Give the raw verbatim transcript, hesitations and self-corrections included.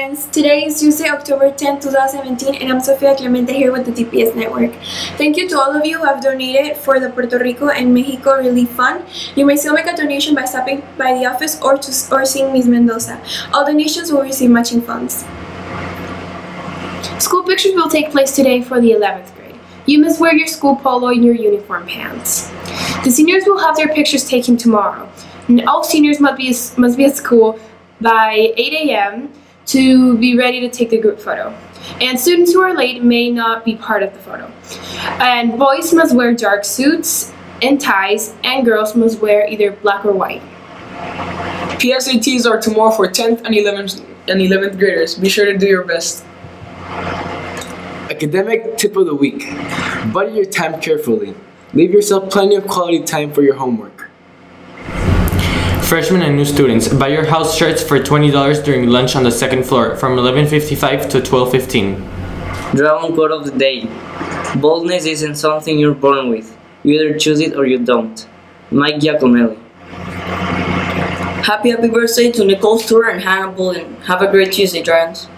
Dragons! Today is Tuesday, October tenth, two thousand seventeen, and I'm Sofia Clemente here with the T P S Network. Thank you to all of you who have donated for the Puerto Rico and Mexico Relief Fund. You may still make a donation by stopping by the office or, to, or seeing Miz Mendoza. All donations will receive matching funds. School pictures will take place today for the eleventh grade. You must wear your school polo and your uniform pants. The seniors will have their pictures taken tomorrow. And all seniors must be, must be at school by eight A M to be ready to take the group photo. And students who are late may not be part of the photo. And boys must wear dark suits and ties, and girls must wear either black or white. P S A Ts are tomorrow for tenth and eleventh and eleventh graders. Be sure to do your best. Academic tip of the week. Budget your time carefully. Leave yourself plenty of quality time for your homework. Freshmen and new students, buy your house shirts for twenty dollars during lunch on the second floor from eleven fifty-five to twelve fifteen. Dragon quote of the day. Boldness isn't something you're born with. You either choose it or you don't. Mike Giacomelli. Happy happy birthday to Nicole Stewart and Hannah Bolden. Have a great Tuesday, Dragons.